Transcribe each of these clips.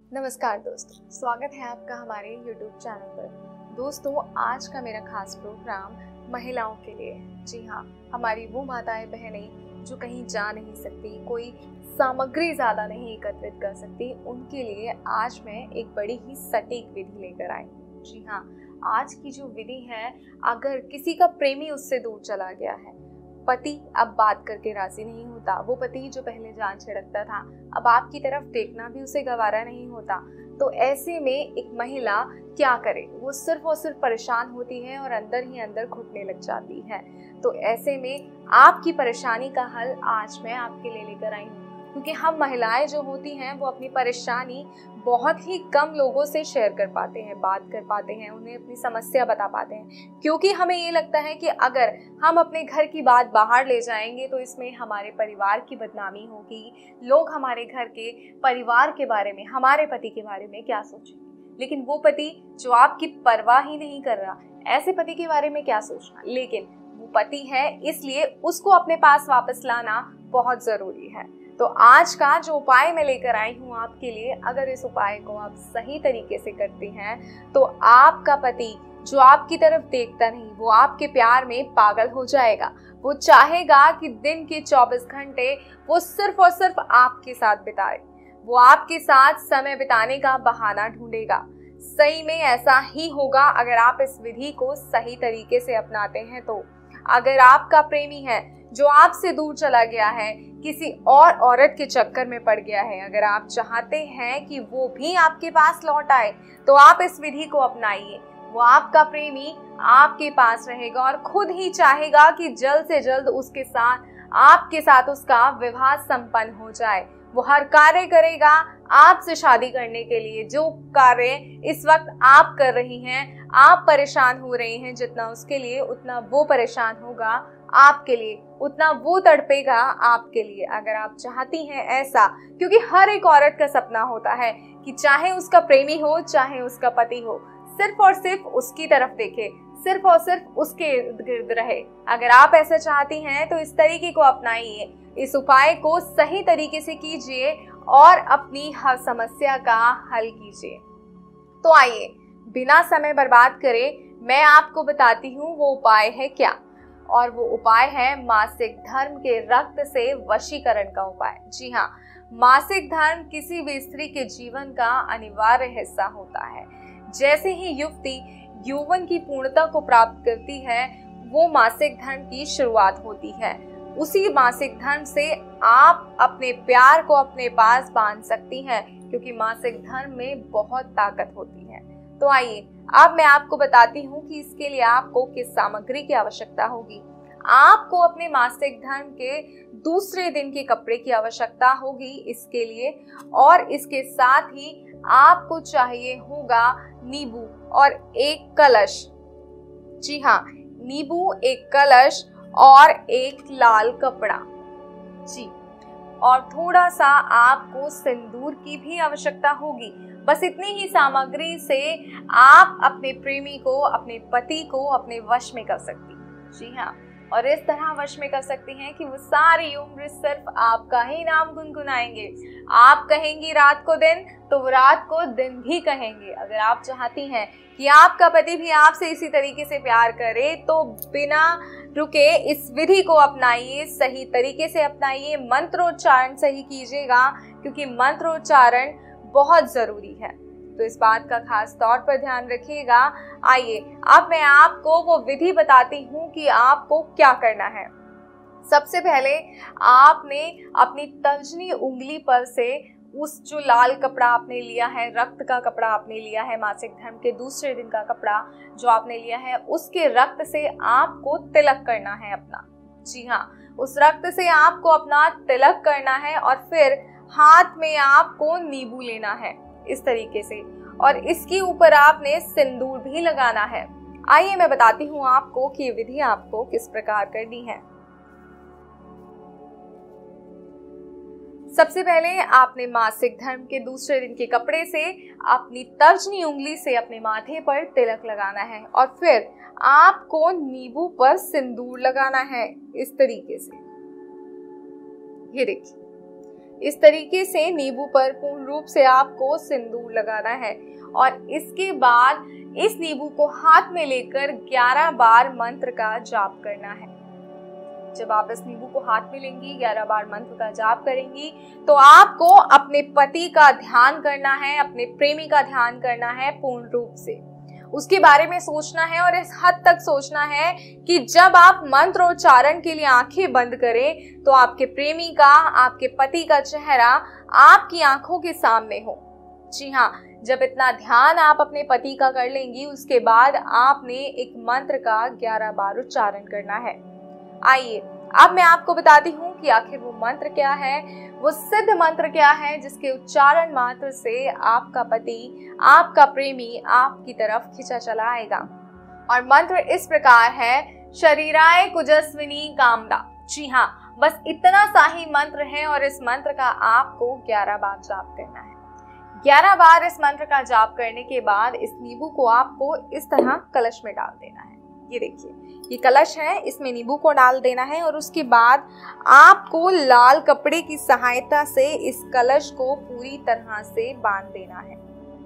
नमस्कार दोस्तों, स्वागत है आपका हमारे YouTube चैनल पर। दोस्तों, आज का मेरा खास प्रोग्राम महिलाओं के लिए। जी हाँ, हमारी वो माताएं बहनें जो कहीं जा नहीं सकती, कोई सामग्री ज़्यादा नहीं एकत्रित कर सकती, उनके लिए आज मैं एक बड़ी ही सटीक विधि लेकर आई। जी हाँ, आज की जो विधि है, अगर किसी का प्रेमी उससे दूर चला गया है, पति अब बात करके राजी नहीं होता, वो पति जो पहले जान छिड़कता था अब आपकी तरफ देखना भी उसे गवारा नहीं होता, तो ऐसे में एक महिला क्या करे? वो सिर्फ और सिर्फ परेशान होती है और अंदर ही अंदर घुटने लग जाती है। तो ऐसे में आपकी परेशानी का हल आज मैं आपके लिए लेकर आई हूँ, क्योंकि हम महिलाएं जो होती हैं वो अपनी परेशानी बहुत ही कम लोगों से शेयर कर पाते हैं, बात कर पाते हैं, उन्हें अपनी समस्या बता पाते हैं, क्योंकि हमें ये लगता है कि अगर हम अपने घर की बात बाहर ले जाएंगे तो इसमें हमारे परिवार की बदनामी होगी, लोग हमारे घर के परिवार के बारे में, हमारे पति के बारे में क्या सोचेंगे। लेकिन वो पति जो आपकी परवाह ही नहीं कर रहा, ऐसे पति के बारे में क्या सोचना। लेकिन वो पति है, इसलिए उसको अपने पास वापस लाना बहुत जरूरी है। तो आज का जो उपाय मैं लेकर आई हूँ आपके लिए, अगर इस उपाय को आप सही तरीके से करती हैं तो आपका पति जो आपकी तरफ देखता नहीं, वो आपके प्यार में पागल हो जाएगा। वो चाहेगा कि दिन के 24 घंटे वो सिर्फ और सिर्फ आपके साथ बिताए, वो आपके साथ समय बिताने का बहाना ढूंढेगा। सही में ऐसा ही होगा अगर आप इस विधि को सही तरीके से अपनाते हैं तो। अगर आपका प्रेमी है जो आपसे दूर चला गया है, किसी और औरत के चक्कर में पड़ गया है, अगर आप चाहते हैं कि वो भी आपके पास लौट आए तो आप इस विधि को अपनाइए। वो आपका प्रेमी आपके पास रहेगा और खुद ही चाहेगा कि जल्द से जल्द उसके साथ, आपके साथ उसका विवाह संपन्न हो जाए। वो हर कार्य करेगा आपसे शादी करने के लिए। जो कार्य इस वक्त आप कर रही हैं, आप परेशान हो रही हैं जितना उसके लिए, उतना वो परेशान होगा आपके लिए, उतना वो तड़पेगा आपके लिए। अगर आप चाहती हैं ऐसा, क्योंकि हर एक औरत का सपना होता है कि चाहे उसका प्रेमी हो, चाहे उसका पति हो, सिर्फ और सिर्फ उसकी तरफ देखे, सिर्फ और सिर्फ उसके इर्द गिर्द रहे। अगर आप ऐसा चाहती हैं तो इस तरीके को अपनाइए, इस उपाय को सही तरीके से कीजिए और अपनी हर समस्या का हल कीजिए। तो आइए, बिना समय बर्बाद करे मैं आपको बताती हूँ वो उपाय है क्या। और वो उपाय है मासिक धर्म के रक्त से वशीकरण का उपाय। जी हाँ, मासिक धर्म किसी भी स्त्री के जीवन का अनिवार्य हिस्सा होता है। जैसे ही युवती यौवन की पूर्णता को प्राप्त करती है, वो मासिक धर्म की शुरुआत होती है। उसी मासिक धर्म से आप अपने प्यार को अपने पास बांध सकती हैं, क्योंकि मासिक धर्म में बहुत ताकत होती है। तो आइए, अब मैं आपको बताती हूँ कि इसके लिए आपको किस सामग्री की आवश्यकता होगी। आपको अपने मासिक धर्म के दूसरे दिन के कपड़े की आवश्यकता होगी इसके लिए, और इसके साथ ही आपको चाहिए होगा नींबू और एक कलश। जी हाँ, नींबू, एक कलश और एक लाल कपड़ा। जी, और थोड़ा सा आपको सिंदूर की भी आवश्यकता होगी। बस इतनी ही सामग्री से आप अपने प्रेमी को, अपने पति को अपने वश में कर सकती हैं। जी हाँ, और इस तरह वश में कर सकती हैं कि वो सारी उम्र सिर्फ आपका ही नाम गुनगुनाएंगे। आप कहेंगी रात को दिन, तो वो रात को दिन भी कहेंगे। अगर आप चाहती हैं कि आपका पति भी आपसे इसी तरीके से प्यार करे, तो बिना रुके इस विधि को अपनाइए, सही तरीके से अपनाइए। मंत्रोच्चारण सही कीजिएगा, क्योंकि मंत्रोच्चारण बहुत जरूरी है, तो इस बात का खास तौर पर ध्यान रखिएगा। आइए, अब मैं आपको वो विधि बताती हूँ कि आपको क्या करना है। सबसे पहले आपने अपनी तर्जनी उंगली पर से उस जो लाल कपड़ा आपने लिया है, रक्त का कपड़ा आपने लिया है, मासिक धर्म के दूसरे दिन का कपड़ा जो आपने लिया है, उसके रक्त से आपको तिलक करना है अपना। जी हाँ, उस रक्त से आपको अपना तिलक करना है और फिर हाथ में आपको नींबू लेना है इस तरीके से, और इसके ऊपर आपने सिंदूर भी लगाना है। आइए मैं बताती हूँ आपको कि ये विधि आपको किस प्रकार करनी है। सबसे पहले आपने मासिक धर्म के दूसरे दिन के कपड़े से अपनी तर्जनी उंगली से अपने माथे पर तिलक लगाना है, और फिर आपको नींबू पर सिंदूर लगाना है इस तरीके से। ये देखिए, इस तरीके से नींबू पर पूर्ण रूप से आपको सिंदूर लगाना है और इसके बाद इस नींबू को हाथ में लेकर 11 बार मंत्र का जाप करना है। जब आप इस नींबू को हाथ में लेंगी, 11 बार मंत्र का जाप करेंगी, तो आपको अपने पति का ध्यान करना है, अपने प्रेमी का ध्यान करना है पूर्ण रूप से। उसके बारे में सोचना है और इस हद तक सोचना है कि जब आप मंत्र उच्चारण के लिए आंखें बंद करें तो आपके प्रेमी का, आपके पति का चेहरा आपकी आंखों के सामने हो। जी हाँ, जब इतना ध्यान आप अपने पति का कर लेंगी, उसके बाद आपने एक मंत्र का 11 बार उच्चारण करना है। आइए अब मैं आपको बताती हूँ कि आखिर वो मंत्र क्या है, वो सिद्ध मंत्र क्या है जिसके उच्चारण मात्र से आपका पति, आपका प्रेमी आपकी तरफ खिंचा चला आएगा। और मंत्र इस प्रकार है, शरीराय कुजस्विनी कामदा। जी हाँ, बस इतना सा ही मंत्र है और इस मंत्र का आपको 11 बार जाप करना है। 11 बार इस मंत्र का जाप करने के बाद इस नींबू को आपको इस तरह कलश में डाल देना है। ये देखिए, ये कलश है, इसमें नींबू को डाल देना है और उसके बाद आपको लाल कपड़े की सहायता से इस कलश को पूरी तरह से बांध देना है।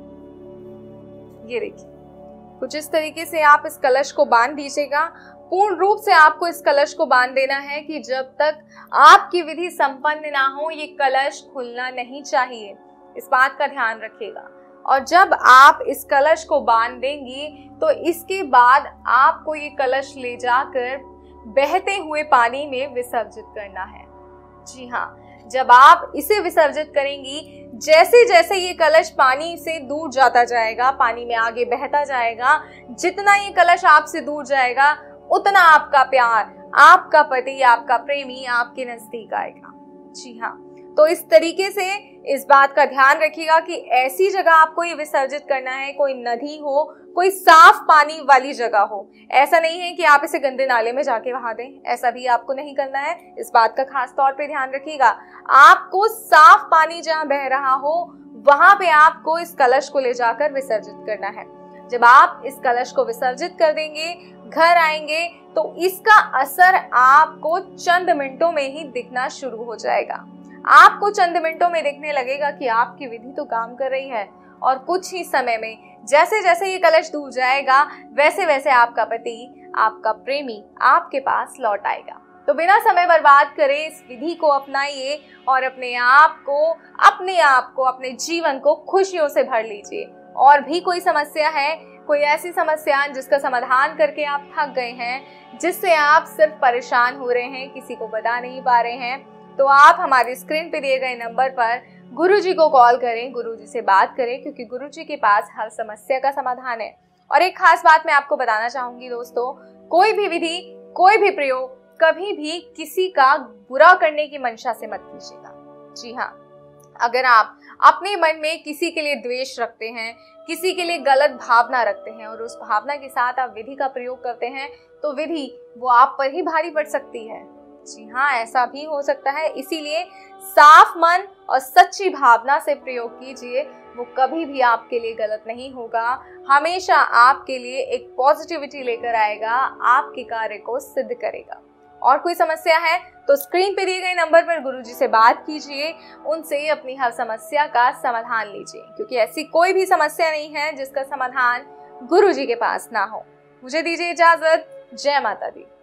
ये देखिए, कुछ इस तरीके से आप इस कलश को बांध दीजिएगा। पूर्ण रूप से आपको इस कलश को बांध देना है कि जब तक आपकी विधि संपन्न ना हो ये कलश खुलना नहीं चाहिए। इस बात का ध्यान रखिएगा। और जब आप इस कलश को बांध देंगी तो इसके बाद आपको ये कलश ले जाकर बहते हुए पानी में विसर्जित करना है। जी हाँ, जब आप इसे विसर्जित करेंगी, जैसे जैसे ये कलश पानी से दूर जाता जाएगा, पानी में आगे बहता जाएगा, जितना ये कलश आपसे दूर जाएगा उतना आपका प्यार, आपका पति, आपका प्रेमी आपके नजदीक आएगा। जी हाँ, तो इस तरीके से इस बात का ध्यान रखिएगा कि ऐसी जगह आपको ये विसर्जित करना है, कोई नदी हो, कोई साफ पानी वाली जगह हो। ऐसा नहीं है कि आप इसे गंदे नाले में जाके बहा दें, ऐसा भी आपको नहीं करना है। इस बात का खास तौर पे ध्यान रखिएगा। आपको साफ पानी जहाँ बह रहा हो वहां पे आपको इस कलश को ले जाकर विसर्जित करना है। जब आप इस कलश को विसर्जित कर देंगे, घर आएंगे, तो इसका असर आपको चंद मिनटों में ही दिखना शुरू हो जाएगा। आपको चंद मिनटों में दिखने लगेगा कि आपकी विधि तो काम कर रही है और कुछ ही समय में जैसे जैसे ये कलश दूर जाएगा वैसे वैसे आपका पति, आपका प्रेमी आपके पास लौट आएगा। तो बिना समय बर्बाद करे इस विधि को अपनाइए और अपने आप को, अपने जीवन को खुशियों से भर लीजिए। और भी कोई समस्या है, कोई ऐसी समस्या जिसका समाधान करके आप थक गए हैं, जिससे आप सिर्फ परेशान हो रहे हैं, किसी को बता नहीं पा रहे हैं, तो आप हमारी स्क्रीन पे दिए गए नंबर पर गुरुजी को कॉल करें, गुरुजी से बात करें, क्योंकि गुरुजी के पास हर समस्या का समाधान है। और एक खास बात मैं आपको बताना चाहूंगी दोस्तों, कोई भी विधि, कोई भी प्रयोग कभी भी किसी का बुरा करने की मंशा से मत कीजिएगा। जी हाँ, अगर आप अपने मन में किसी के लिए द्वेष रखते हैं, किसी के लिए गलत भावना रखते हैं और उस भावना के साथ आप विधि का प्रयोग करते हैं, तो विधि वो आप पर ही भारी पड़ सकती है। जी हाँ, ऐसा भी हो सकता है। इसीलिए साफ मन और सच्ची भावना से प्रयोग कीजिए, वो कभी भी आपके लिए गलत नहीं होगा, हमेशा आपके लिए एक पॉजिटिविटी लेकर आएगा, आपके कार्य को सिद्ध करेगा। और कोई समस्या है तो स्क्रीन पे दिए गए नंबर पर गुरुजी से बात कीजिए, उनसे अपनी हर समस्या का समाधान लीजिए, क्योंकि ऐसी कोई भी समस्या नहीं है जिसका समाधान गुरुजी के पास ना हो। मुझे दीजिए इजाजत। जय माता दी।